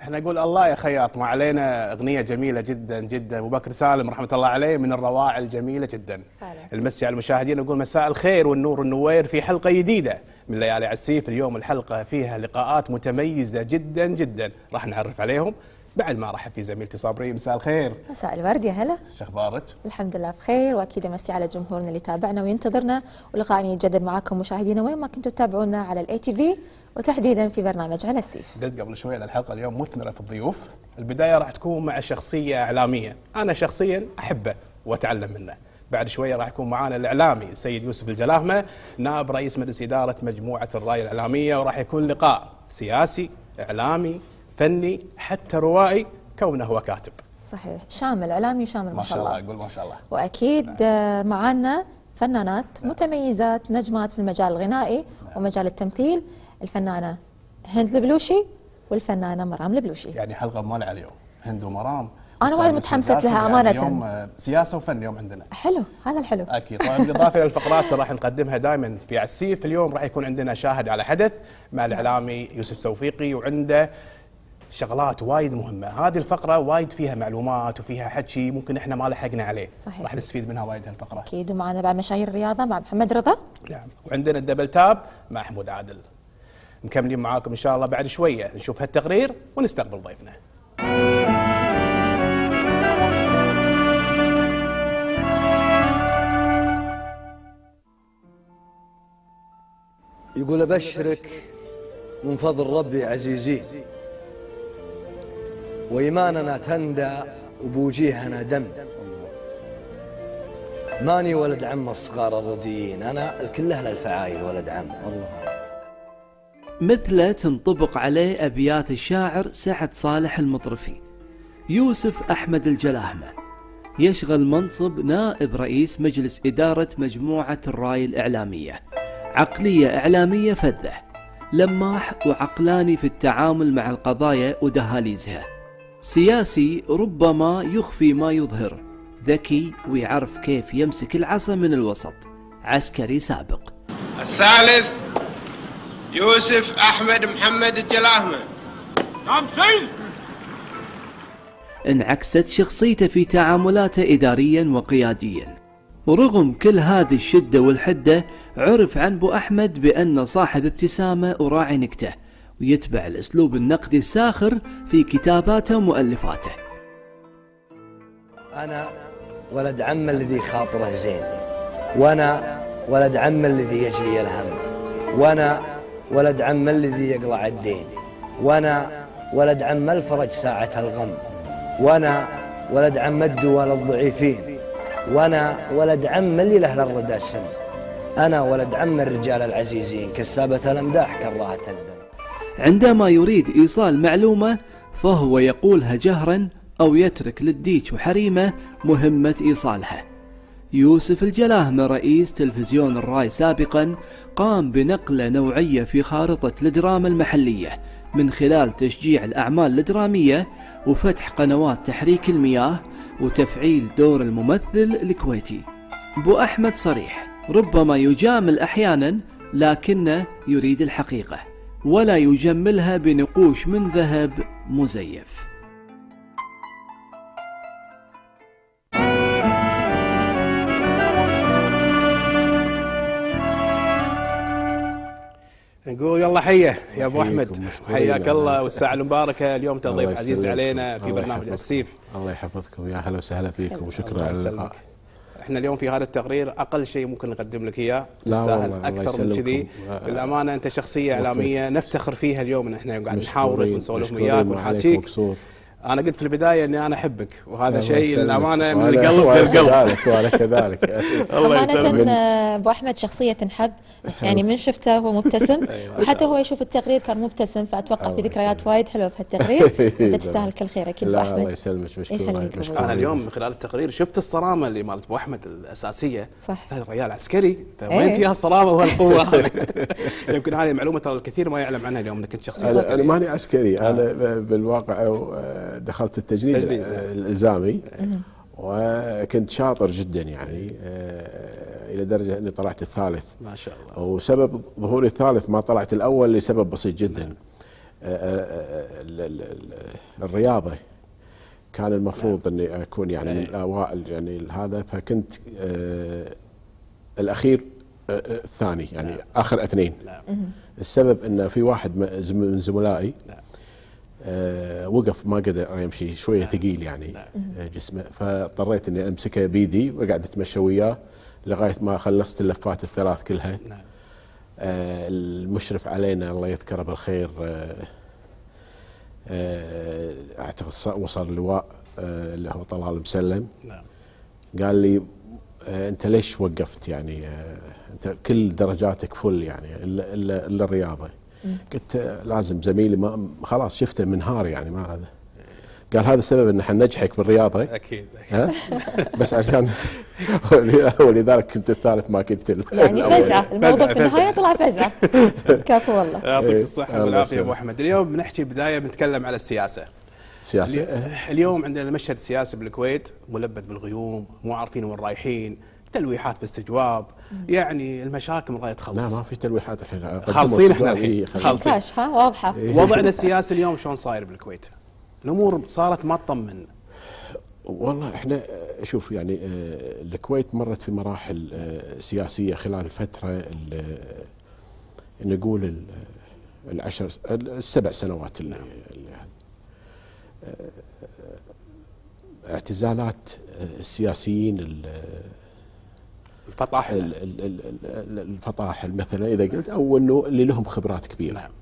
احنا نقول الله يا خياط، ما علينا اغنيه جميله جدا جدا، ابو بكر سالم رحمه الله عليه من الروائع الجميله جدا. المسي على المشاهدين، نقول مساء الخير والنور والنوير في حلقه جديده من ليالي عسيف. اليوم الحلقه فيها لقاءات متميزه جدا جدا، راح نعرف عليهم بعد ما رحب في زميلتي صابرين. مساء الخير. مساء الورد، يا هلا. شو اخبارك؟ الحمد لله بخير، واكيد امسي على جمهورنا اللي تابعنا وينتظرنا، ولقائنا يتجدد معاكم مشاهدينا وين ما كنتوا تتابعونا على الاي تي في، وتحديدا في برنامج على السيف. قلت قبل شوي ان الحلقه اليوم مثمره في الضيوف. البدايه راح تكون مع شخصيه اعلاميه انا شخصيا احبه واتعلم منه. بعد شويه راح يكون معانا الاعلامي السيد يوسف الجلاهمه، نائب رئيس مجلس اداره مجموعه الراي الاعلاميه، وراح يكون لقاء سياسي اعلامي فني حتى روائي كونه هو كاتب. صحيح، شامل، اعلامي شامل ما شاء الله. اقول ما شاء الله. واكيد معنا فنانات متميزات، نجمات في المجال الغنائي ومجال التمثيل، الفنانه هند البلوشي والفنانه مرام البلوشي. يعني حلقه مالعه اليوم، هند ومرام. انا وايد متحمسه لها امانه. اليوم سياسه وفن اليوم عندنا. حلو، هذا الحلو. اكيد. طيب بالاضافه الى الفقرات اللي راح نقدمها دائما في عسيف، اليوم راح يكون عندنا شاهد على حدث مع الاعلامي يوسف توفيقي، وعنده شغلات وايد مهمه. هذه الفقره وايد فيها معلومات وفيها حكي ممكن احنا ما لحقنا عليه. صحيح. راح نستفيد منها وايد هالفقره. اكيد. ومعنا بعد مشاهير الرياضه مع محمد رضا. نعم. وعندنا الدبل تاب مع حمود عادل. مكملين معاكم ان شاء الله. بعد شويه نشوف هالتقرير ونستقبل ضيفنا. يقول أبشرك من فضل ربي عزيزين، وإيماننا تندى وبوجيهنا دم. ماني ولد عم الصغار الرديين، أنا الكل أهل الفعايل ولد عم. الله. مثله تنطبق عليه أبيات الشاعر سعد صالح المطرفي. يوسف أحمد الجلاهمة يشغل منصب نائب رئيس مجلس إدارة مجموعة الراي الإعلامية. عقلية إعلامية فذة، لماح وعقلاني في التعامل مع القضايا ودهاليزها. سياسي ربما يخفي ما يظهر، ذكي ويعرف كيف يمسك العصا من الوسط. عسكري سابق. الثالث يوسف أحمد محمد الجلاهمة. نعم سيد. انعكست شخصيته في تعاملاته إداريا وقياديا. ورغم كل هذه الشدة والحدة، عرف عن بو أحمد بأنه صاحب ابتسامة وراعي نكته، ويتبع الأسلوب النقدي الساخر في كتاباته ومؤلفاته. أنا ولد عم الذي خاطره زين، وأنا ولد عم الذي يجري الهم، وأنا ولد عم الذي يقلع الدين، وأنا ولد عم الفرج ساعة الغم، وأنا ولد عم الدول الضعيفين، وأنا ولد عم اللي له الردى السم، أنا ولد عم الرجال العزيزين كسابة الأمداح كراهة الدم. عندما يريد إيصال معلومة فهو يقولها جهرا أو يترك للديك وحريمة مهمة إيصالها. يوسف الجلاهمة رئيس تلفزيون الراي سابقا قام بنقلة نوعية في خارطة الدراما المحلية من خلال تشجيع الأعمال الدرامية وفتح قنوات تحريك المياه وتفعيل دور الممثل الكويتي. بو أحمد صريح، ربما يجامل أحيانا لكنه يريد الحقيقة ولا يجملها بنقوش من ذهب مزيف. نقول يلا حيه يا ابو احمد، حياك الله والساعه المباركه. اليوم تضيف عزيز علينا في برنامج السيف. الله يحفظكم، يا هلا وسهلا فيكم وشكرا على اللقاء. احنا اليوم في هذا التقرير اقل شيء ممكن نقدم لك اياه، تستاهل اكثر من كذي. بالامانه انت شخصيه اعلاميه نفتخر فيها اليوم، ان احنا قاعد نحاورك ونسولف وياك ونحاكيك. أنا قلت في البداية إني أنا أحبك، وهذا شيء للأمانة من القلب للقلب. وأنا كذلك. أمانة أبو أحمد شخصية تنحب، يعني من شفته هو مبتسم، وحتى هو يشوف التقرير كان مبتسم، فأتوقع في ذكريات وايد حلوة في هالتقرير. أنت تستاهل كل خير أكيد أبو أحمد. الله يسلمك، مشكور. أنا اليوم من خلال التقرير شفت الصرامة اللي مالت أبو أحمد الأساسية. صح. رجال عسكري، فوين فيها الصرامة والقوة هذه؟ يمكن هذه معلومة ترى الكثير ما يعلم عنها اليوم، انك كنت شخصية عسكرية. أنا ماني عسكري، أنا بالواقع دخلت التجنيد الإلزامي، وكنت شاطر جدا يعني إلى درجة أني طلعت الثالث ما شاء الله. وسبب ظهوري الثالث ما طلعت الأول لسبب بسيط جدا. الرياضة كان المفروض اني اكون يعني من الاوائل يعني هذا، فكنت الاخير الثاني يعني اخر اثنين. السبب ان في واحد من زملائي وقف ما قدر يمشي، شويه ثقيل يعني جسمه، فاضطريت اني امسكه بيدي وقعدت اتمشى وياه لغايه ما خلصت اللفات الثلاث كلها. المشرف علينا الله يذكره بالخير اعتقد وصل لواء اللي هو طلال مسلم، قال لي انت ليش وقفت يعني انت كل درجاتك فل يعني الا الرياضه. قلت لازم زميلي ما خلاص شفته منهار يعني ما هذا. قال هذا السبب ان احنا نجحك بالرياضه. اكيد بس عشان ولذلك كنت الثالث ما كنت يعني فزعه، الموضوع في النهايه طلع فزعه. كفو والله. يعطيك الصحه والعافيه ابو احمد. اليوم بنحكي بدايه بنتكلم على السياسه. اليوم عندنا المشهد السياسي بالكويت ملبد بالغيوم، مو عارفين وين رايحين، تلويحات باستجواب، يعني المشاكل ما تخلص. لا ما في تلويحات الحين، خالصين احنا الحين، خالصين واضحه. وضعنا السياسي اليوم شلون صاير بالكويت؟ الامور صارت ما تطمن. والله احنا شوف يعني الكويت مرت في مراحل سياسيه خلال الفتره نقول السبع سنوات اللي اعتزالات السياسيين الفطاحل مثلا اذا قلت، او انه اللي لهم خبرات كبيره. نعم.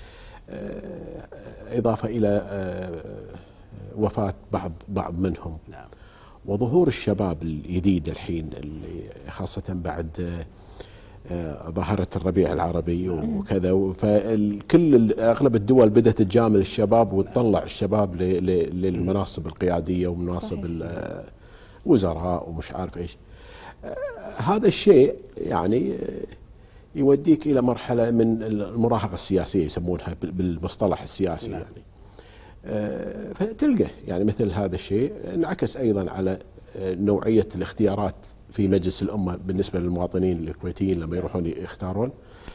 اضافه الى وفاه بعض منهم. نعم. وظهور الشباب الجديد الحين اللي خاصه بعد ظاهره الربيع العربي وكذا، فكل اغلب الدول بدات تجامل الشباب وتطلع الشباب للمناصب القياديه ومناصب الوزراء ومش عارف ايش. هذا الشيء يعني يوديك الى مرحله من المراهقه السياسيه يسمونها بالمصطلح السياسي. نعم. يعني فتلقى يعني مثل هذا الشيء انعكس ايضا على نوعيه الاختيارات في مجلس الامه بالنسبه للمواطنين الكويتيين لما يروحون يختارون،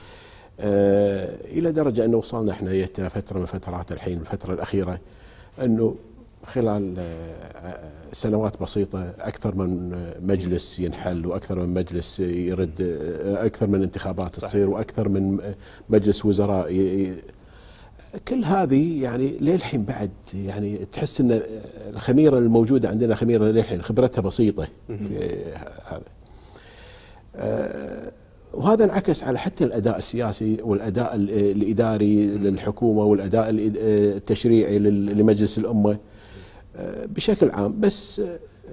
الى درجه انه وصلنا احنا فتره من فترات الحين الفتره الاخيره انه خلال سنوات بسيطه اكثر من مجلس ينحل، واكثر من مجلس يرد، اكثر من انتخابات تصير، واكثر من مجلس وزراء كل هذه يعني للحين بعد يعني تحس ان الخميره الموجوده عندنا خميره للحين خبرتها بسيطه في هذا. وهذا انعكس على حتى الاداء السياسي والاداء الاداري للحكومه والاداء التشريعي لمجلس الامه بشكل عام، بس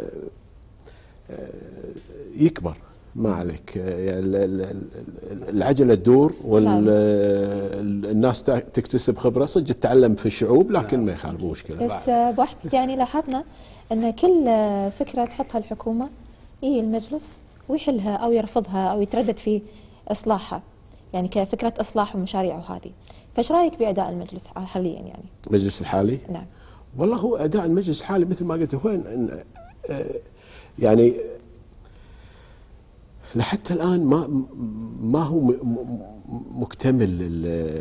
يكبر ما عليك، العجله تدور والناس تكتسب خبره، صدق تتعلم في الشعوب لكن ما يخالف مشكله. بس ابو احمد يعني لاحظنا ان كل فكره تحطها الحكومه المجلس ويحلها او يرفضها او يتردد في اصلاحها، يعني كفكره اصلاح ومشاريع وهذه. فايش رايك باداء المجلس حاليا يعني؟ المجلس الحالي؟ نعم. والله هو اداء المجلس الحالي مثل ما قلت هو يعني لحتى الآن ما هو مكتمل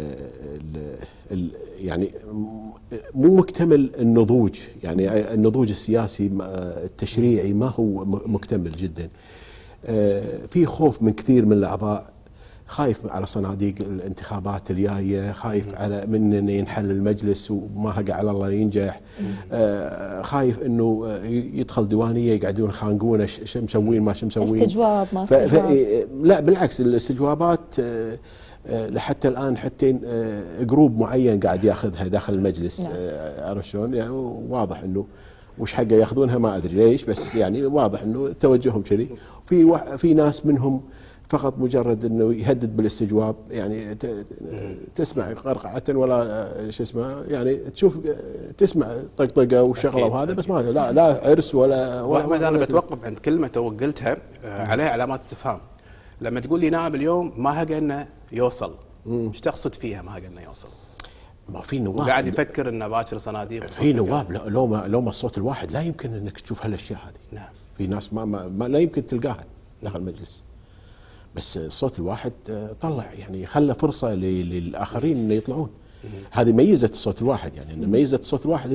يعني مو مكتمل النضوج، يعني النضوج السياسي التشريعي ما هو مكتمل جدا. في خوف من كثير من الأعضاء، خايف على صناديق الانتخابات الجايه، خايف على من ينحل المجلس وما هقع على الله ينجح، خايف انه يدخل ديوانيه يقعدون يخانقونه شو مسوين ما شو مسوين، استجواب ما استجواب. لا بالعكس الاستجوابات لحتى الان حتى جروب معين قاعد ياخذها داخل المجلس. نعم. عرفت شلون؟ يعني واضح انه وش حقه ياخذونها ما ادري ليش، بس يعني واضح انه توجههم كذي. في ناس منهم فقط مجرد انه يهدد بالاستجواب، يعني تسمع قرقعه ولا شو اسمه، يعني تشوف تسمع طقطقه وشغله وهذا، بس ما لا عرس ولا احمد انا بتوقف عند كلمه تو قلتها عليها علامات استفهام. لما تقول لي نائب اليوم ما هقى انه يوصل، ايش تقصد فيها ما هقى انه يوصل؟ ما في نواب قاعد يفكر انه باكر صناديق، في نواب لو ما الصوت الواحد لا يمكن انك تشوف هالاشياء هذه. نعم. في ناس ما لا يمكن تلقاها داخل المجلس، بس الصوت الواحد طلع يعني خلى فرصه للاخرين انه يطلعون. هذه ميزه الصوت الواحد، يعني ميزه الصوت الواحد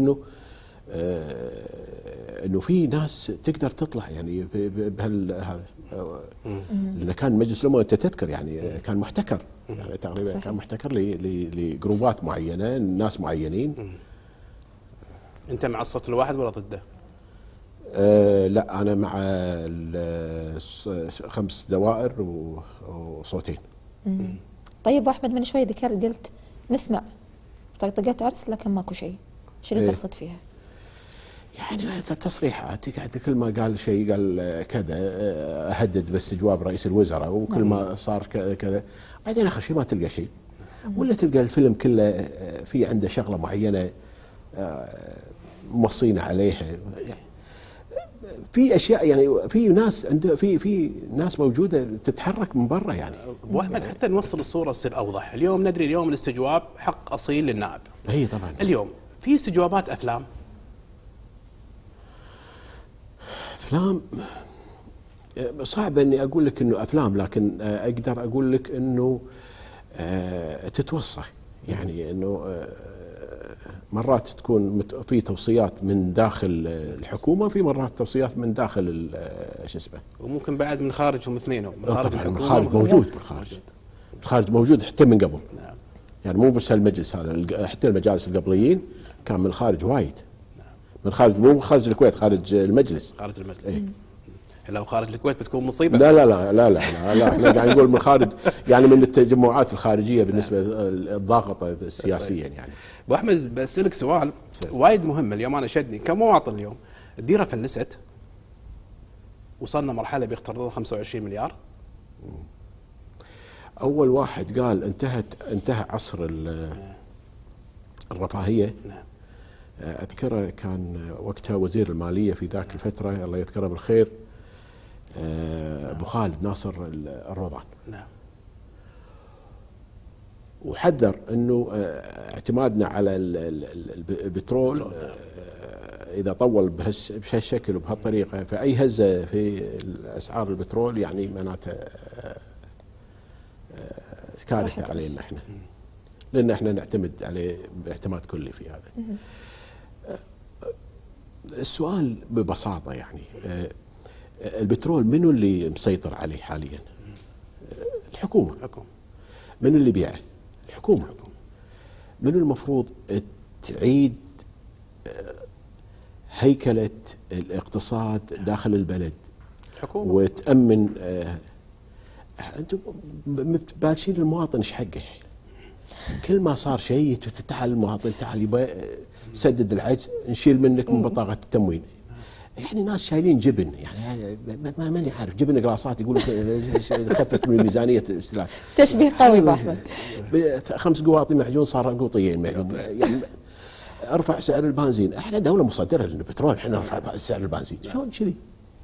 انه في ناس تقدر تطلع يعني بهال هذا، لان كان مجلس الامه انت تذكر يعني كان محتكر، يعني تقريبا كان محتكر لجروبات معينه، ناس معينين. انت مع الصوت الواحد ولا ضده؟ لا انا مع 5 دوائر وصوتين. طيب احمد من شوي ذكرت قلت نسمع طقطقات عرس لكن ماكو شيء، شو اللي تقصد فيها؟ يعني تصريحات، كل ما قال شيء قال كذا اهدد باستجواب رئيس الوزراء، وكل ما صار كذا بعدين اخر شيء ما تلقى شيء، ولا تلقى الفيلم كله في عنده شغله معينه موصينا عليها. في اشياء يعني في ناس عنده في ناس موجوده تتحرك من برا يعني. ابو احمد حتى نوصل الصوره تصير اوضح، اليوم ندري اليوم الاستجواب حق اصيل للنائب. هي طبعا اليوم في استجوابات افلام صعب اني اقول لك انه افلام، لكن اقدر اقول لك انه تتوصى، يعني انه مرات تكون في توصيات من داخل الحكومه، في مرات توصيات من داخل شو اسمه، وممكن بعد من خارجهم اثنينهم، من خارج طبعا الحكومه. من الخارج موجود، الخارج موجود حتى من قبل. نعم. يعني مو بس هالمجلس هذا، حتى المجالس القبليين كان من الخارج وايد. من خارج، مو خارج الكويت، خارج المجلس. خارج المجلس. لو خارج الكويت بتكون مصيبه. لا لا لا لا لا, لا احنا قاعد نقول من خارج، يعني من التجمعات الخارجيه بالنسبه الضاغطه سياسيا يعني. ابو احمد بسالك سؤال وايد مهم اليوم، انا شدني كمواطن. اليوم الديره فلست، وصلنا مرحله بيقترضون 25 مليار. اول واحد قال انتهى عصر الرفاهيه. نعم. اذكره كان وقتها وزير الماليه في ذاك الفتره الله يذكره بالخير، ابو خالد ناصر الروضان. نعم. وحذر انه اعتمادنا على البترول اذا طول بهالشكل وبهالطريقه، فاي هزه في اسعار البترول يعني معناته كارثه علينا احنا، لان احنا نعتمد عليه باعتماد كلي في هذا. السؤال ببساطه يعني البترول منو اللي مسيطر عليه حاليا؟ الحكومه. من اللي بيعه؟ الحكومه. من المفروض تعيد هيكله الاقتصاد داخل البلد؟ الحكومه. وتامن انتم بالشين المواطن ايش حقه؟ كل ما صار شيء تعال المواطن، تعال يبا سدد العجز، نشيل منك من بطاقه التموين. يعني ناس شايلين جبن، يعني ماني عارف، جبن قراصات يقول لك خفت من ميزانيه الاستهلاك. تشبيه قوي ابو احمد. 5 قواطي معجون صار قوطيين معجون. يعني ارفع سعر البنزين، احنا دوله مصدره للبترول، احنا نرفع سعر البنزين، شلون كذي؟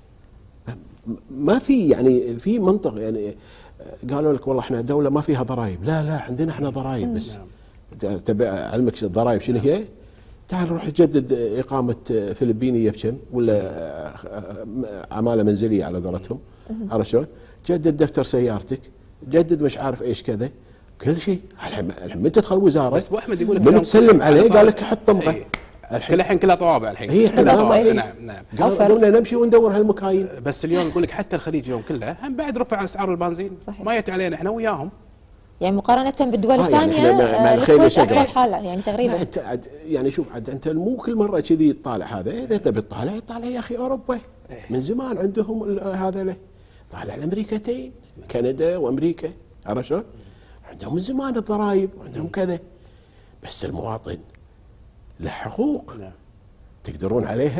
ما في يعني في منطق. يعني قالوا لك والله احنا دوله ما فيها ضرائب، لا عندنا احنا ضرائب بس. تبع علمك الضرائب شنو هي؟ تعال روح جدد إقامة فلبينية بكم، ولا عمالة منزلية على قولتهم، عرفت شلون؟ جدد دفتر سيارتك، جدد مش عارف ايش كذا، كل شيء. الحين من تدخل وزارة بس ابو احمد يقول لك من تسلم عليه قال لك حط طمغة. الحين كلها طوابع الحين. هي طوابع. نعم. قالوا نمشي وندور هالمكاين. بس اليوم يقول لك حتى الخليج اليوم كله هم بعد رفع اسعار البنزين. صحيح. ما يت علينا احنا وياهم. يعني مقارنة بالدول الثانية يعني الكويت أفضل حالة يعني تقريبا. يعني شوف عاد انت مو كل مرة كذي تطالع هذا، اذا تبي تطالع يا اخي اوروبا من زمان عندهم هذا له، طالع الامريكتين كندا وامريكا، عرفت شلون؟ عندهم من زمان الضرائب وعندهم كذا، بس المواطن له حقوق تقدرون عليها.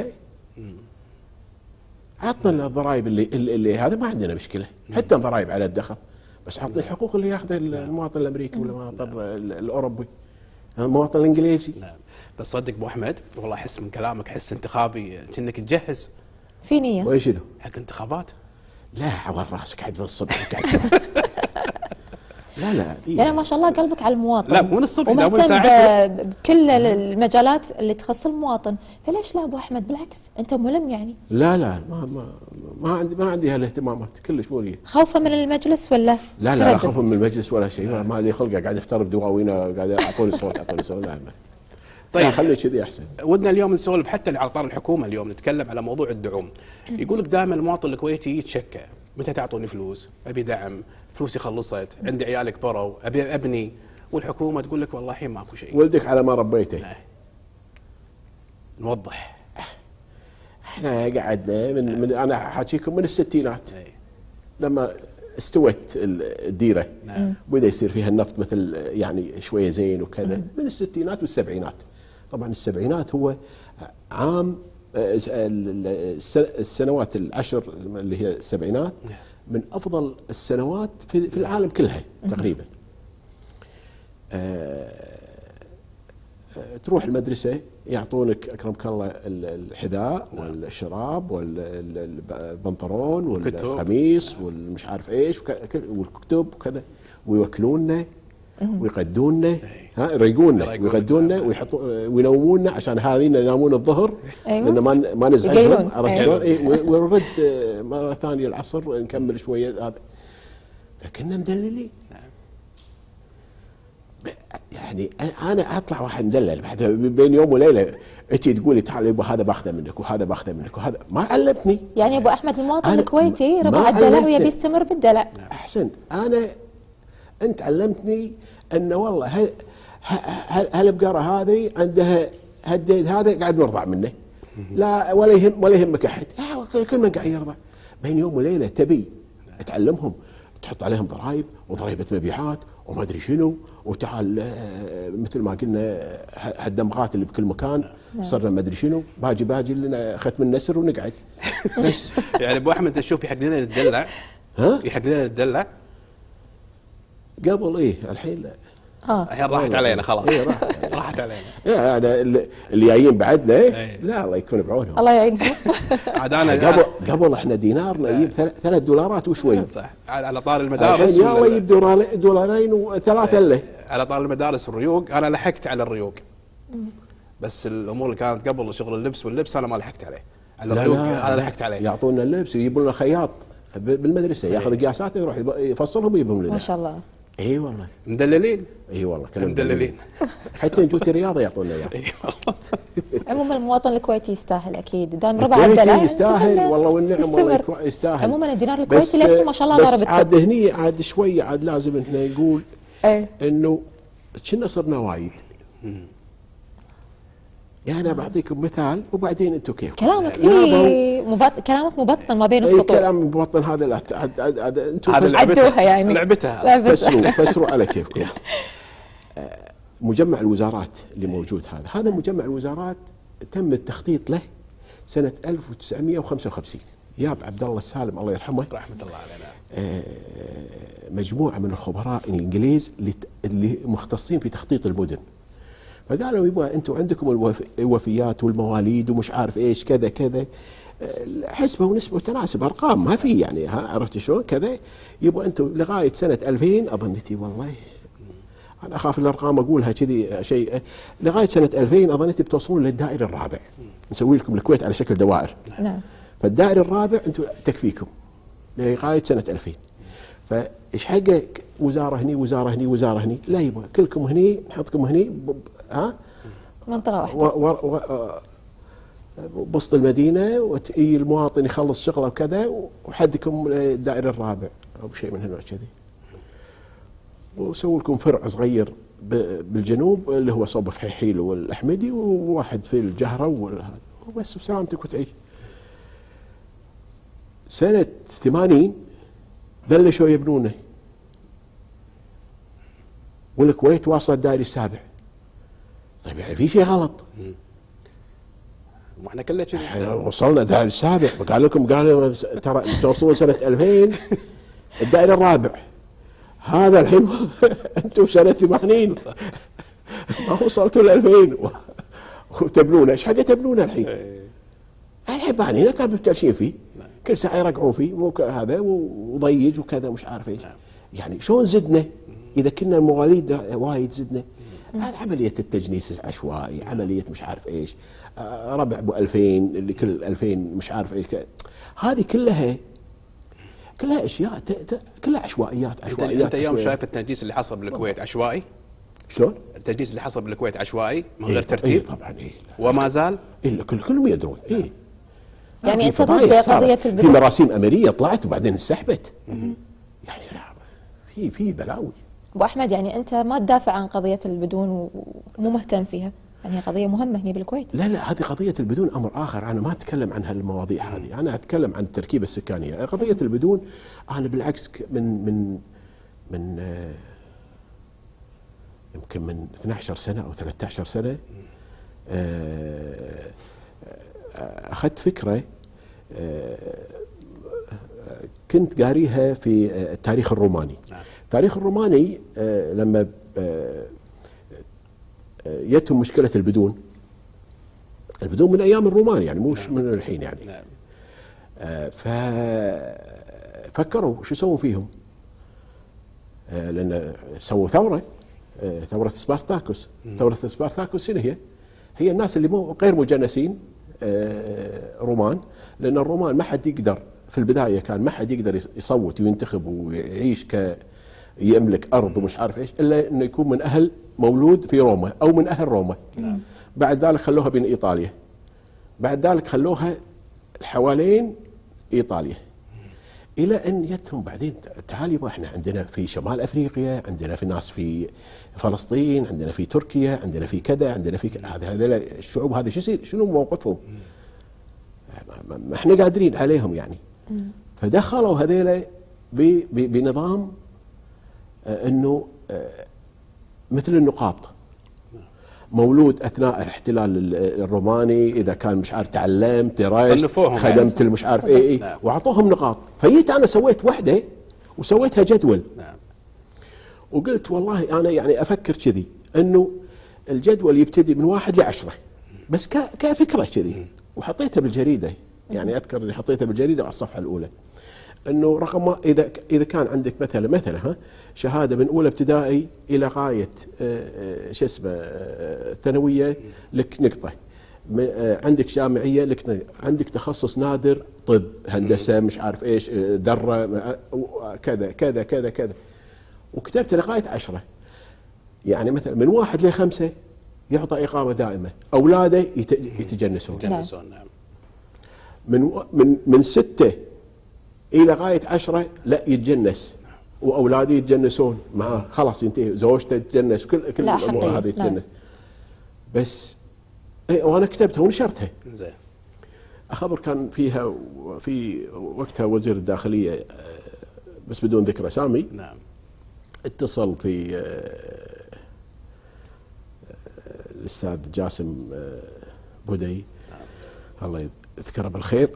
عطنا الضرائب اللي هذا ما عندنا مشكلة، حتى ضرائب على الدخل، بس عطني الحقوق اللي ياخذها المواطن الامريكي ولا المواطن الاوروبي، المواطن الانجليزي. نعم. بس صدق ابو احمد والله احس من كلامك حس انتخابي كأنك تجهز. في نية. وين شنو؟ حق انتخابات؟ لا عور راسك عاد من الصبح قاعد. لا يعني ما شاء الله قلبك على المواطن. لا من الصبح ومهتم بكل المجالات اللي تخص المواطن، فليش لا ابو احمد؟ بالعكس انت ملم يعني. لا ما عندي هالاهتمامات كلش مو لي. خوفا من المجلس ولا؟ لا خوفا من المجلس ولا شيء، ما لي خلق قاعد افتر بدواوين قاعد اعطوني صوت لا. طيب خلي كذي احسن. ودنا اليوم نسولف حتى على طار الحكومه، اليوم نتكلم على موضوع الدعوم. يقول لك دائما المواطن الكويتي يتشكى، متى تعطوني فلوس؟ ابي دعم، فلوسي خلصت، عندي عيال كبروا، ابي ابني، والحكومه تقول لك والله الحين ماكو شيء. ولدك على ما ربيته. نوضح. احنا قعدنا من انا حاجيكم من الستينات لما استوت الديره بدا يصير فيها النفط مثل يعني شويه زين وكذا، من الستينات والسبعينات. طبعا السبعينات هو عام السنوات العشر اللي هي السبعينات من افضل السنوات في العالم كلها تقريبا. تروح المدرسه يعطونك اكرمك الله الحذاء والشراب والبنطلون والقميص والمش عارف ايش والكتب وكذا، ويوكلوننا ويقدوننا، يريقوننا ويغدوننا وينومونا عشان هذين ينامون الظهر لان ما نزعجهم، عرفت شلون؟ ونرد مره ثانيه العصر نكمل شويه هذا. فكنا مدللين. يعني انا اطلع واحد مدلل بعد بين يوم وليله انت تقولي تعال يبا هذا باخذه منك وهذا باخذه منك وهذا ما علمتني. يعني ابو احمد المواطن الكويتي ربع الدلع ويبي يستمر بالدلع. احسنت. انت علمتني ان والله هالبقره هذه عندها هالديد هذا قاعد نرضع منه، لا ولا يهمك احد، كل من قاعد يرضع. بين يوم وليله تبي تعلمهم، تحط عليهم ضرائب وضريبه مبيعات وما ادري شنو، وتعال مثل ما قلنا هالدمغات اللي بكل مكان صرنا ما ادري شنو، باجي لنا ختم النسر ونقعد بس. يعني ابو احمد تشوف يحق لنا الدلع؟ يحق لنا الدلع؟ قبل الحين لا. الحين راحت علينا خلاص. راحت علينا. يعني اللي جايين بعدنا لا الله يكون بعونهم. الله يعينهم. عاد انا قبل احنا دينارنا يجيب $3 وشوي. صح. على طار المدارس يلا يجيب $2 و3 له. على طار المدارس والريوق انا لحقت على الريوق. بس الامور اللي كانت قبل شغل اللبس واللبس انا ما لحقت عليه. على الريوق انا لحقت عليه. يعطونا اللبس ويجيبون لنا خياط بالمدرسه ياخذ قياساته يروح يفصلهم ويجيبهم لنا. ما شاء الله. اي والله مدللين. اي والله كنا مدللين. حتى نجوتي رياضه يعطونا اياه. اي والله. عموما المواطن الكويتي يستاهل اكيد، دام ربع الدلع يستاهل والله والنعم والله يستاهل. عموما الدينار الكويتي للحين ما شاء الله ضارب التوب. بس عاد هني عاد شويه عاد لازم احنا نقول انه كنا صرنا وايد. يعني بعطيكم مثال وبعدين انتم كيف كلامك فيه كلامك مبطن ما بين السطور. كلام مبطن هذا انتم عدوها يعني لعبتها فسروا على كيفكم. مجمع الوزارات اللي موجود هذا مجمع الوزارات تم التخطيط له سنه 1955. ياب عبد الله السالم الله يرحمه رحمه الله علينا، مجموعه من الخبراء الانجليز اللي مختصين في تخطيط المدن. فقالوا يبغى انتم عندكم الوفيات والمواليد ومش عارف ايش كذا كذا، حسبه ونسبه وتناسب ارقام ما في يعني عرفت شلون كذا. يبغى انتم لغايه سنه 2000 اظنتي والله انا اخاف الارقام اقولها كذي شيء، لغايه سنه 2000 اظنتي بتوصلون للدائري الرابع. نسوي لكم الكويت على شكل دوائر. نعم. فالدائري الرابع انتم تكفيكم لغايه سنه 2000. فايش حقه وزاره هني وزاره هني وزاره هني؟ لا يبغى كلكم هني نحطكم هني منطقه واحده بسط المدينه وتجي المواطن يخلص شغله وكذا وحدكم الدائري الرابع او شيء من هالنوع كذي. وسووا لكم فرع صغير بالجنوب اللي هو صوب فحيحيل والاحمدي وواحد في الجهره وهذا وبس وسلامتك وتعيش. سنه 80 بلشوا يبنونه والكويت واصله الدائري السابع. طيب يعني في شيء غلط. واحنا كلنا كذي وصلنا الدائري السابع قالوا ترى توصلون سنه 2000 الدائري الرابع. هذا الحين انتم سنه 80 ما وصلتوا ل 2000 وتبنونه. ايش حق تبنونه الحين؟ الحين بانينا كانوا مبتلشين فيه كل ساعه يرقعون فيه مو هذا وضيج وكذا مش عارف ايش. يعني شلون زدنا؟ اذا كنا المواليد وايد زدنا، هذا عمليه التجنيس العشوائي، عمليه مش عارف ايش، ربع ابو 2000 اللي كل 2000 مش عارف ايش، هذه كلها اشياء كلها عشوائيات. انت اليوم شايف التنجيس اللي حصل بالكويت عشوائي؟ شلون؟ التنجيس اللي حصل بالكويت عشوائي من غير ترتيب؟ طبعا وما زال؟ كلهم يدرون. يعني انت ضد قضيه البدون؟ في مراسيم اميريه طلعت وبعدين انسحبت. يعني لا، في بلاوي. ابو احمد، يعني انت ما تدافع عن قضيه البدون ومو مهتم فيها، يعني قضيه مهمه هنا بالكويت. لا هذه قضيه البدون امر اخر، انا ما اتكلم عن هالمواضيع هذه، انا اتكلم عن التركيبه السكانيه. قضيه البدون انا بالعكس من يمكن من 12 سنه او 13 سنه اخذت فكره كنت قاريها في التاريخ الروماني. التاريخ الروماني لما جتهم مشكله البدون من ايام الرومان، يعني مش من الحين يعني. ففكروا شو يسوون فيهم، لان سووا ثوره سبارتاكوس. ثوره سبارتاكوس شنو هي الناس اللي غير مجنسين رومان، لان الرومان ما حد يقدر في البدايه، كان ما حد يقدر يصوت وينتخب ويعيش يملك ارض ومش عارف ايش الا انه يكون من اهل مولود في روما او من اهل روما. بعد ذلك خلوها بين ايطاليا، بعد ذلك خلوها حوالين ايطاليا، الى ان جتهم بعدين تعال يبا احنا عندنا في شمال افريقيا، عندنا في ناس في فلسطين، عندنا في تركيا، عندنا في كذا، عندنا في هذول الشعوب هذه شو يصير؟ شنو موقفهم؟ ما احنا قادرين عليهم يعني. فدخلوا هذيلا بنظام انه مثل النقاط، مولود اثناء الاحتلال الروماني اذا كان مش عارف تعلمت درست خدمت المش عارف ايه واعطوهم نقاط. فجيت انا سويت وحده وسويتها جدول. وقلت والله انا يعني افكر كذي انه الجدول يبتدي من 1 ل10 بس كفكره كذي، وحطيتها بالجريده. يعني اذكر اني حطيتها بالجريده على الصفحه الاولى، انه رقم اذا كان عندك مثلا شهاده من اولى ابتدائي الى غايه شو اسمه ثانويه لك نقطه، عندك جامعيه لك نقطة. عندك تخصص نادر طب هندسه مش عارف ايش ذره كذا كذا كذا كذا، وكتبت لغايه 10. يعني مثلا من 1 ل5 يعطى اقامه دائمه، اولاده يتجنسون. من 6 الى غايه 10 لا يتجنس، واولاده يتجنسون معاه، خلاص ينتهي، زوجته تتجنس، كل الامور هذه تتجنس. بس وانا كتبتها ونشرتها. زين. اخبر كان فيها في وقتها وزير الداخليه بس بدون ذكر اسامي. اتصل في الاستاذ جاسم بودي، الله يذكره بالخير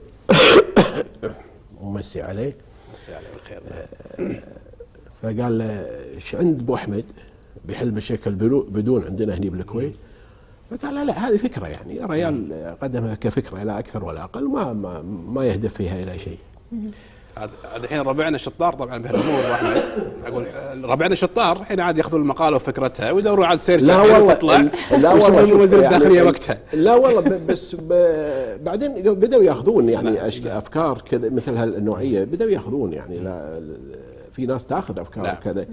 ومسي عليه. مسي عليه بالخير. فقال له ايش عند ابو احمد بيحل مشاكل بدون عندنا هني بالكويت؟ فقال لا هذه فكره، يعني الرجال قدمها كفكره لا اكثر ولا اقل، ما يهدف فيها الى شيء. الحين ربعنا الشطار طبعا بهالامور ابو احمد، اقول ربعنا الشطار الحين عاد ياخذون المقاله وفكرتها ويدورون على سيرش. لا والله تطلع لا والله وزير الداخليه يعني وقتها. لا والله بس بعدين بداوا ياخذون يعني افكار كذا مثل هالنوعيه، بداوا ياخذون يعني. لا في ناس تاخذ افكار كذا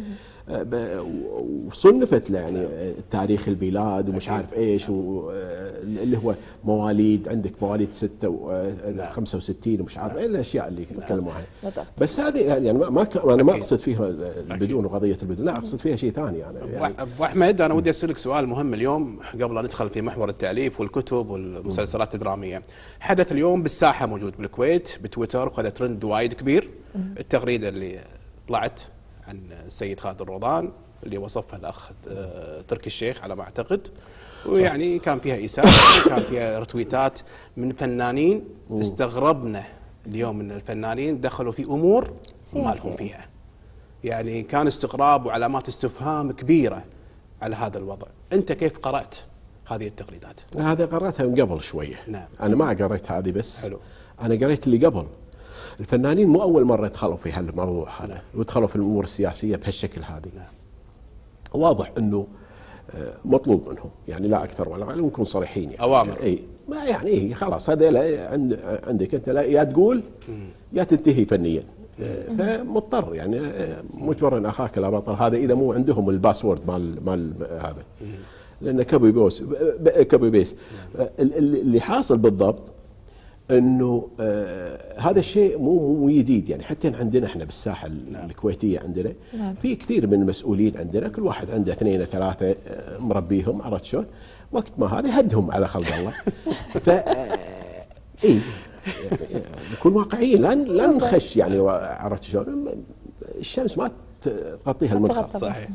وصنفت له يعني تاريخ البلاد ومش عارف ايش، اللي هو مواليد، عندك مواليد 6 و65 ومش عارف ايه الاشياء اللي تكلموا عنها. بس هذه يعني انا ما اقصد فيها البدون وقضيه البدون، لا اقصد فيها شيء ثاني. يعني ابو احمد انا ودي اسالك سؤال مهم اليوم قبل ان ندخل في محور التاليف والكتب والمسلسلات الدراميه. حدث اليوم بالساحه موجود بالكويت بتويتر وهذا ترند وايد كبير، التغريده اللي طلعت عن السيد خالد الروضان اللي وصفها الاخ تركي الشيخ على ما اعتقد، ويعني كان فيها اساءه وكان فيها رتويتات من فنانين. استغربنا اليوم ان الفنانين دخلوا في امور ما لهم فيها، يعني كان استغراب وعلامات استفهام كبيره على هذا الوضع. انت كيف قرات هذه التغريدات؟ هذه قراتها من قبل شويه. انا ما قريت هذه بس. حلو. انا قريت اللي قبل. الفنانين مو اول مره يدخلوا في هالموضوع هذا ويدخلوا في الامور السياسيه بهالشكل هذه. واضح انه مطلوب منهم، يعني لا اكثر ولا اقل، نكون صريحين يعني. اوامر. اي ما يعني ايه خلاص، هذا عندك انت يا تقول يا تنتهي فنيا. فمضطر يعني مجبر اخاك لا بطل، هذا اذا مو عندهم الباسورد مال هذا، لانه كوبي بيس. اللي حاصل بالضبط انه هذا الشيء مو جديد يعني، حتى عندنا احنا بالساحه الكويتيه عندنا في كثير من المسؤولين عندنا، كل واحد عنده 2 3 مربيهم، عرفت شلون؟ وقت ما هذا يهدهم على خلق الله. ف اي نكون واقعيين، لا نخش يعني، عرفت شلون؟ الشمس ما تغطيها المنخر. صحيح.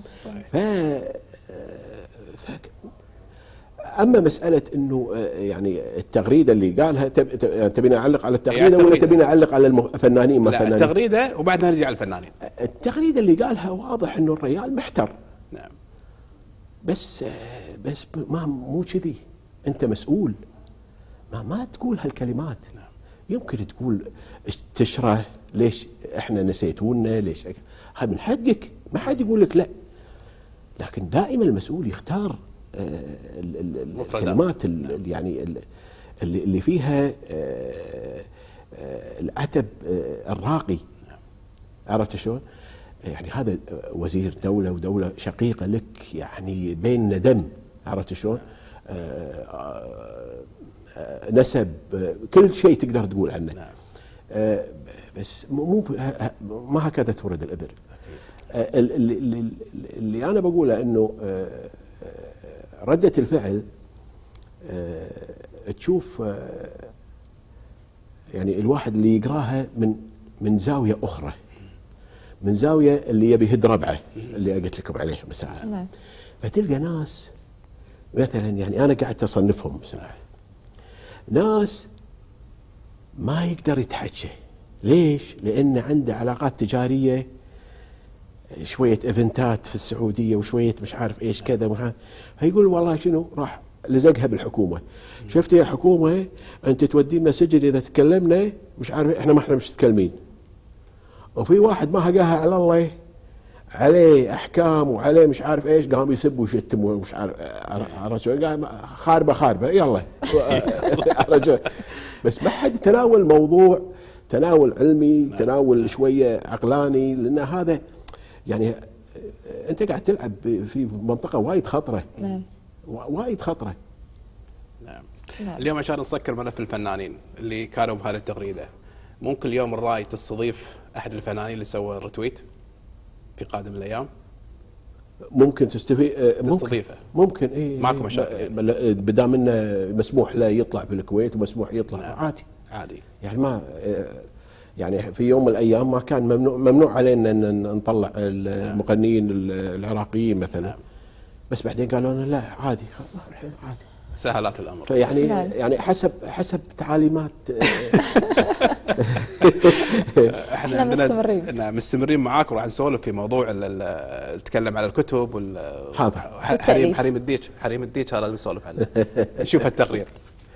اما مساله انه يعني التغريده اللي قالها، تبيني اعلق على التغريده ولا تبيني اعلق على الفنانين؟ ما لا، التغريده وبعدها نرجع للفنانين. التغريده اللي قالها واضح انه الرجال محتر. نعم. بس ما مو كذي، انت مسؤول، ما تقول هالكلمات. نعم. يمكن تقول تشره، ليش احنا نسيتونا، ليش هذا من حقك، ما حد يقول لك لا، لكن دائما المسؤول يختار الكلمات يعني اللي فيها العتب الراقي. عرفت شلون؟ يعني هذا وزير دولة ودولة شقيقة لك، يعني بيننا دم، عرفت شلون؟ نسب، كل شيء تقدر تقول عنه. بس مو ما هكذا تورد الإبر. اللي أنا بقوله إنه ردة الفعل تشوف يعني الواحد اللي يقراها من زاوية أخرى، من زاوية اللي يبي يهد ربعه اللي قلت لكم عليه مساء. فتلقى ناس مثلا، يعني أنا قاعد أصنفهم بصراحة، ناس ما يقدر يتحكى. ليش؟ لأن عنده علاقات تجارية، شوية ايفنتات في السعودية وشوية مش عارف ايش كذا، فيقول والله شنو، راح لزقها بالحكومة. شفت يا حكومة، انت تودينا سجن اذا تكلمنا، مش عارف احنا مش متكلمين. وفي واحد ما هقاها على الله، عليه احكام وعليه مش عارف ايش، قام يسب ويشتم ومش عارف، قام خاربه يلا. بس ما حد تناول موضوع تناول علمي، تناول شوية عقلاني، لان هذا يعني انت قاعد تلعب في منطقه وايد خطره. نعم. وايد خطره. نعم. اليوم عشان نسكر ملف الفنانين اللي كانوا بهذه التغريده، ممكن اليوم الراي تستضيف احد الفنانين اللي سوى الرتويت في قادم الايام؟ ممكن تستضيفه. ممكن اي، ماكو مشاكل بدام انه مسموح له يطلع بالكويت ومسموح يطلع. نعم. عادي يعني، ما يعني في يوم من الايام ما كان ممنوع علينا ان نطلع المغنيين العراقيين مثلا. نعم. بس بعدين قالوا لنا لا عادي، الحين عادي، سهلات الامر. يعني حسب تعاليمات. احنا مستمرين. نعم مستمرين معاك، وراح نسولف في موضوع نتكلم على الكتب حريم الديك هذا لازم نسولف عنه. نشوف التقرير.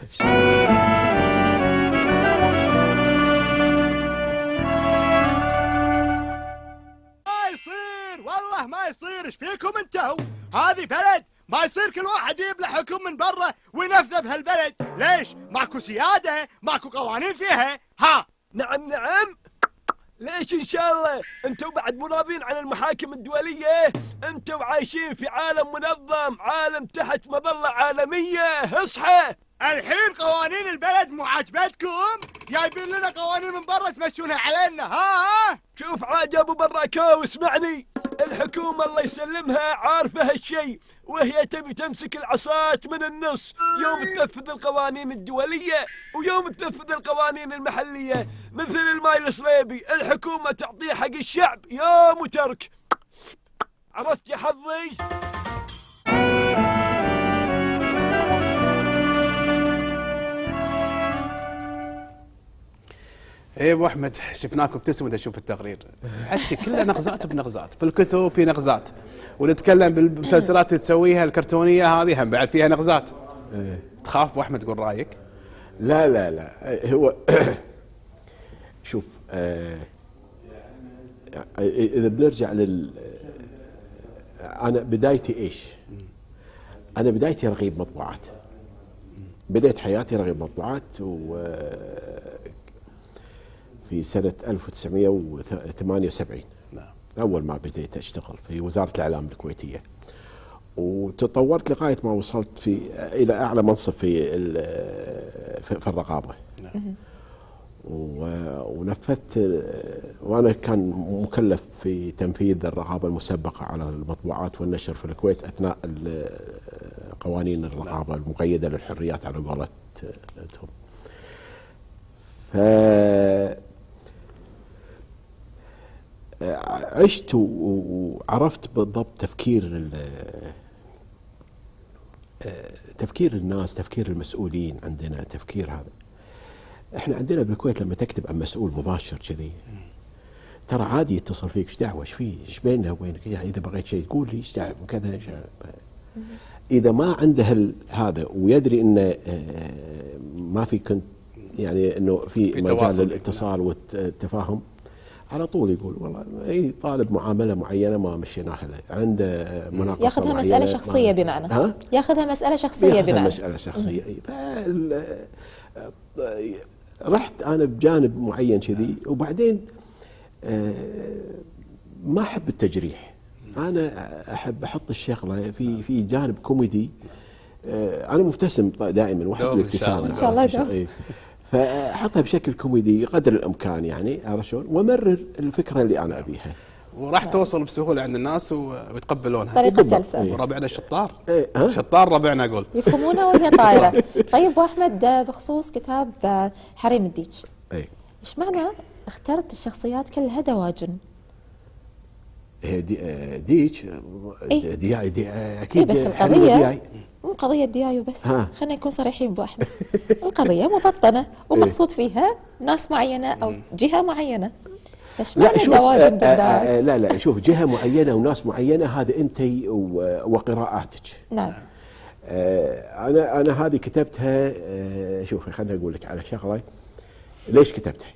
ما يصير، ايش فيكم انتوا؟ هذه بلد، ما يصير كل واحد يجيب له حكم من برا وينفذ بهالبلد. ليش؟ ماكو سياده، ماكو قوانين فيها. ها نعم ليش ان شاء الله؟ انتوا بعد مناضين عن المحاكم الدوليه؟ انتوا عايشين في عالم منظم، عالم تحت مظله عالميه. اصحى الحين قوانين البلد مو عاجبتكم؟ جايبين لنا قوانين من برا تمشونها علينا. ها شوف عاد يا ابو براكو، اسمعني، الحكومة الله يسلمها عارفة هالشيء، وهي تبي تمسك العصات من النص، يوم تنفذ القوانين الدولية ويوم تنفذ القوانين المحلية. مثل الماي الصليبي، الحكومة تعطيه حق الشعب يوم وترك. عرفت يا حظي؟ ايه ابو احمد، شفناكم تسود اشوف التقرير، حكي كله نغزات بنغزات، بالكتب في نغزات، ونتكلم بالمسلسلات اللي تسويها الكرتونيه هذه هم بعد فيها نغزات. تخاف ابو احمد تقول رايك؟ لا هو شوف، اذا بنرجع انا بدايتي ايش؟ انا بدايتي رغيب مطبوعات. بديت حياتي رغيب مطبوعات في سنة 1978. أول ما بديت أشتغل في وزارة الإعلام الكويتية، وتطورت لغاية ما وصلت إلى أعلى منصب في الرقابة. ونفذت، وأنا كان مكلف في تنفيذ الرقابة المسبقة على المطبوعات والنشر في الكويت أثناء قوانين الرقابة المقيدة للحريات على قولتهم. عشت وعرفت بالضبط تفكير الناس، تفكير المسؤولين عندنا، تفكير هذا. احنا عندنا بالكويت لما تكتب عن مسؤول مباشر كذي ترى عادي يتصل فيك، ايش دعوه، ايش فيه، ايش بيننا وبينك، يعني اذا بغيت شيء تقول لي، ايش دعوه كذا. اذا ما عنده هذا ويدري انه ما في كنت يعني انه في مجال للاتصال والتفاهم، على طول يقول والله اي طالب معامله معينه ما مشيناها له، عنده مناقصه ياخذها مساله شخصيه بمعنى ياخذها مساله شخصيه بمعنى مساله شخصيه. رحت انا بجانب معين كذي، وبعدين ما احب التجريح، انا احب احط الشغله في جانب كوميدي. انا مبتسم دائما واحب الابتسام ان شاء الله، فاحطها بشكل كوميدي قدر الامكان، يعني عرفت شلون، وامرر الفكره اللي انا ابيها، وراح توصل بسهوله عند الناس ويتقبلونها طريقه سلسه. وربعنا شطار، شطار ربعنا اقول يفهمونها وهي طايره. طيب ابو احمد، بخصوص كتاب حريم الديج، ايش معنى اخترت الشخصيات كلها دواجن؟ ديج دي اكيد، بس القضيه مو قضية دياي وبس، خلينا نكون صريحين ابو احمد. القضية مبطنة ومقصود فيها ناس معينة او جهة معينة. لا شوف، لا شوف، جهة معينة وناس معينة هذا انت وقراءاتك. نعم. انا هذه كتبتها، شوفي خليني اقول لك على شغلة ليش كتبتها.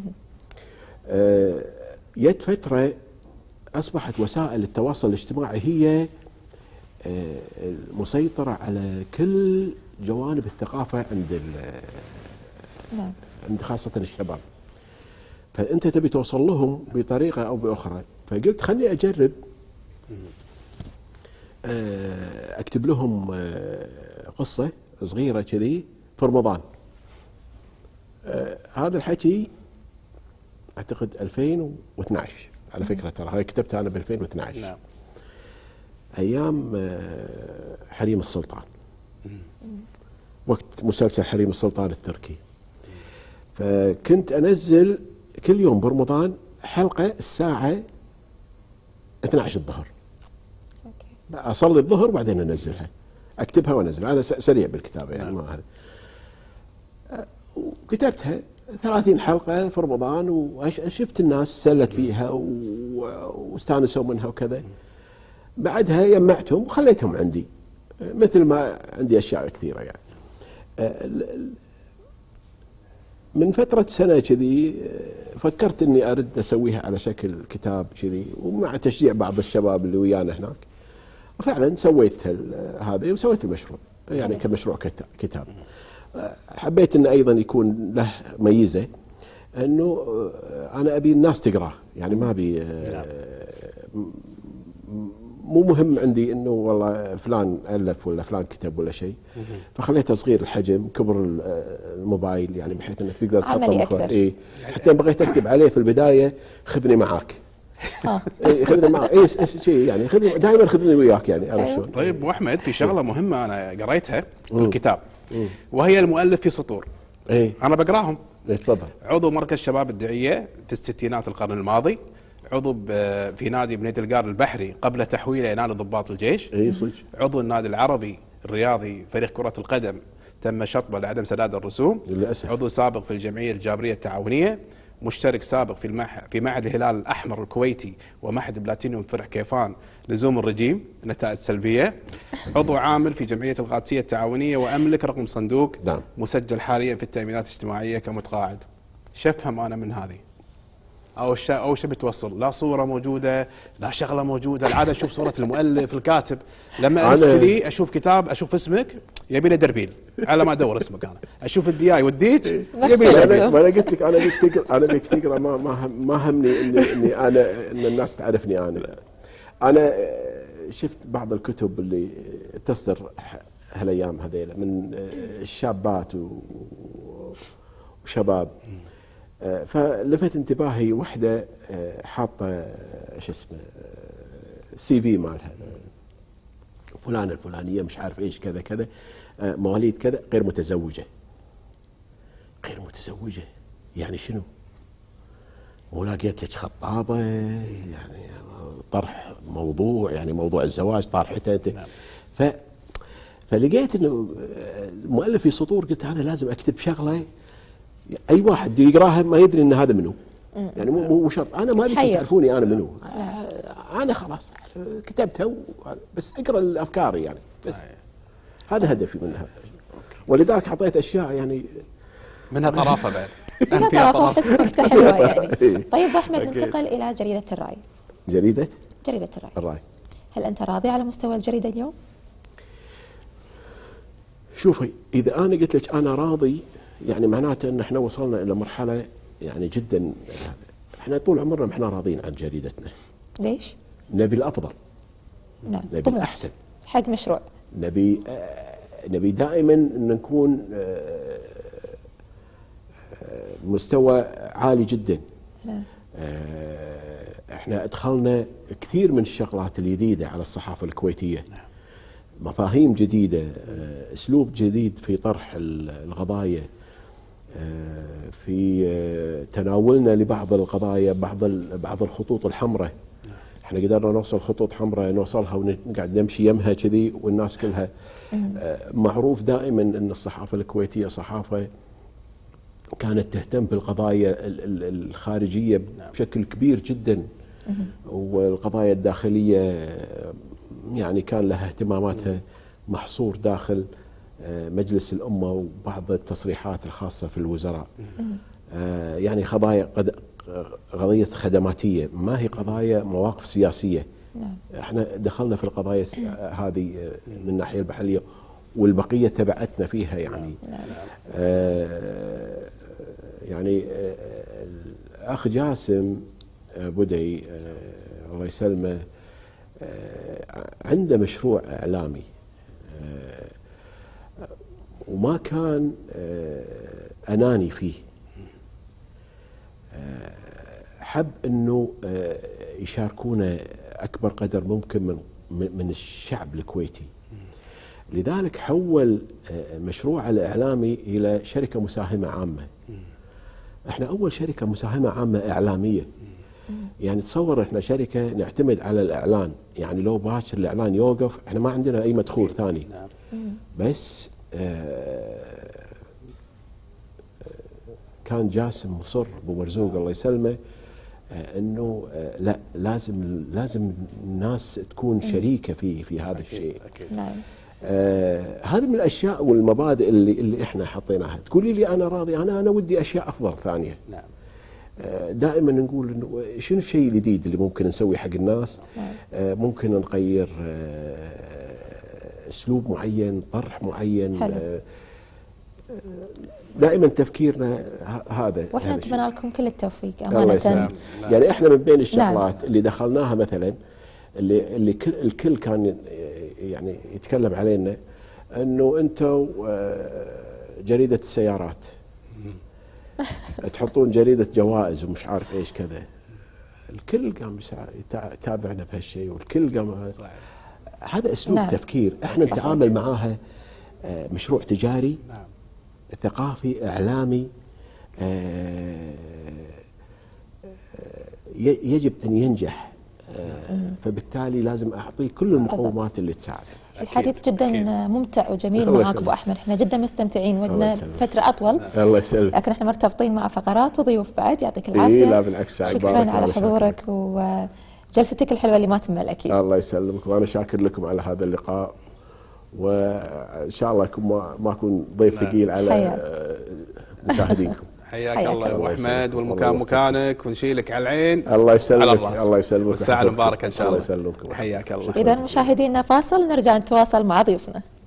جت فترة اصبحت وسائل التواصل الاجتماعي هي المسيطرة على كل جوانب الثقافة عند خاصة الشباب، فأنت تبي توصل لهم بطريقة أو بأخرى. فقلت خلني أجرب أكتب لهم قصة صغيرة كذي في رمضان. هذا الحكي أعتقد 2012 على فكرة، ترى هاي كتبتها أنا ب 2012. نعم. أيام حريم السلطان، وقت مسلسل حريم السلطان التركي. فكنت أنزل كل يوم برمضان حلقة الساعة 12 الظهر. أصلي الظهر وبعدين أنزلها، أكتبها وأنزلها. أنا سريع بالكتابة يعني. ما هذا وكتبتها 30 حلقة في رمضان، وشفت الناس سلت فيها واستانسوا منها وكذا. بعدها جمعتهم وخليتهم عندي، مثل ما عندي أشياء كثيرة يعني. من فترة سنة كذي فكرت إني أرد أسويها على شكل كتاب كذي، ومع تشجيع بعض الشباب اللي ويانا هناك، وفعلا سويت هذه وسويت المشروع يعني كمشروع كتاب. حبيت إنه أيضا يكون له ميزة، إنه أنا أبي الناس تقرأ، يعني ما أبي مو مهم عندي انه والله فلان الف ولا فلان كتب ولا شيء. فخليته صغير الحجم، كبر الموبايل، يعني بحيث انك تقدر تحطه اي. حتى بغيت اكتب عليه في البدايه خذني معاك. خذني معاك شيء يعني، دائما خذني وياك يعني. عرفت شلون؟ طيب ابو احمد، في شغله مهمه انا قريتها في الكتاب، وهي المؤلف في سطور. انا بقراهم. تفضل. عضو مركز شباب الدعيه في الستينات القرن الماضي، عضو في نادي بني دلقار البحري قبل تحويله إلى نادي ضباط الجيش. عضو النادي العربي الرياضي فريق كرة القدم تم شطبه لعدم سداد الرسوم للأسف. عضو سابق في الجمعية الجابرية التعاونية، مشترك سابق في معهد الهلال الأحمر الكويتي ومعهد بلاتينيوم فرع كيفان لزوم الرجيم نتائج سلبية. عضو عامل في جمعية القادسية التعاونية، وأملك رقم صندوق مسجل حاليا في التأمينات الاجتماعية كمتقاعد. شفهم أنا من هذه؟ او شو بتوصل؟ لا صوره موجوده، لا شغله موجوده، العاده اشوف صوره المؤلف الكاتب. لما ابتدي اشوف كتاب اشوف اسمك يبي له دربيل على ما ادور اسمك. انا اشوف الدياي والديج يبي له. ما انا قلت لك انا بيك تقرا ما همني اني انا ان الناس تعرفني. انا شفت بعض الكتب اللي تصدر هالايام هذيلا من الشابات وشباب، فلفت انتباهي وحده حاطه شو اسمه CV مالها فلانه الفلانيه مش عارف ايش كذا كذا، مواليد كذا، غير متزوجه. غير متزوجه يعني شنو؟ مو لاقيت لك خطابه يعني طرح موضوع، يعني موضوع الزواج طارحته انت. فلقيت انه المؤلف في سطور، قلت انا لازم اكتب شغله اي واحد يقراها ما يدري ان هذا منو. يعني مو شرط انا ما ابيكم تعرفوني انا منو. انا خلاص كتبتها بس اقرا الافكار يعني، بس هذا هدفي منها. ولذلك حطيت اشياء يعني منها طرافه بعد. فيها طرافه وحس نكته حلوه يعني. طيب احمد، ننتقل الى جريده الراي. جريده الراي. هل انت راضي على مستوى الجريده اليوم؟ شوفي، اذا انا قلت لك انا راضي يعني معناته ان احنا وصلنا الى مرحله يعني جدا، احنا طول عمرنا احنا راضين عن جريدتنا. ليش؟ نبي الافضل. نعم. نبي الاحسن. حق مشروع. نبي دائما ان نكون مستوى عالي جدا. نعم. احنا ادخلنا كثير من الشغلات الجديده على الصحافه الكويتيه. مفاهيم جديده، اسلوب جديد في طرح القضايا، في تناولنا لبعض القضايا، بعض الخطوط الحمراء. احنا قدرنا نوصل خطوط حمراء نوصلها ونقعد نمشي يمها كذي والناس كلها. معروف دائما ان الصحافه الكويتيه صحافه كانت تهتم بالقضايا الخارجيه بشكل كبير جدا، والقضايا الداخليه يعني كان لها اهتماماتها محصور داخل مجلس الأمة وبعض التصريحات الخاصة في الوزراء. يعني قضية خدماتية، ما هي قضايا مواقف سياسية. احنا دخلنا في القضايا هذه من الناحية المحلية والبقية تبعتنا فيها يعني. يعني الأخ جاسم بدي الله يسلمه عنده مشروع إعلامي، وما كان أناني فيه. حب أنه يشاركونه أكبر قدر ممكن من الشعب الكويتي. لذلك حول مشروع الإعلامي إلى شركة مساهمة عامة. احنا أول شركة مساهمة عامة إعلامية. يعني تصور احنا شركة نعتمد على الإعلان، يعني لو باكر الإعلان يوقف احنا ما عندنا أي مدخول ثاني. بس كان جاسم مصر أبو مرزوق الله يسلمه انه لا، لازم الناس تكون شريكة في هذا الشيء. نعم. هذه من الأشياء والمبادئ اللي احنا حطيناها. تقولي لي أنا راضي، أنا ودي أشياء أفضل ثانية. نعم. دائما نقول انه شنو الشيء الجديد اللي ممكن نسويه حق الناس. ممكن نغير اسلوب معين، طرح معين. دائما تفكيرنا هذا. واحنا نتمنى لكم كل التوفيق امانه. يعني احنا من بين الشغلات اللي دخلناها مثلا اللي الكل كان يعني يتكلم علينا انه انتم جريده السيارات تحطون جريدة جوائز ومش عارف ايش كذا. الكل قام يتابعنا بهالشيء، والكل قام. هذا اسلوب تفكير احنا نتعامل معاها. مشروع تجاري، ثقافي، اعلامي، يجب ان ينجح. فبالتالي لازم اعطيه كل المقومات اللي تساعده. الحديث جدا ممتع وجميل معك ابو احمد، احنا جدا مستمتعين، ودنا فتره اطول. الله يسلمك. لكن احنا مرتبطين مع فقرات وضيوف بعد، يعطيك العافيه. إيه لا بالعكس، شكرا على حضورك وجلستك الحلوه اللي ما تمل اكيد. الله يسلمك، وانا شاكر لكم على هذا اللقاء، وان شاء الله ما اكون ضيف ثقيل على مشاهدينكم. حياك الله يا ابو احمد، والمكان مكانك ونشيلك على العين. الله يسلمك، الله يسلمك، والساعه المباركه ان شاء الله. الله يسلمك، حياك الله. اذا مشاهدينا فاصل، نرجع نتواصل مع ضيوفنا.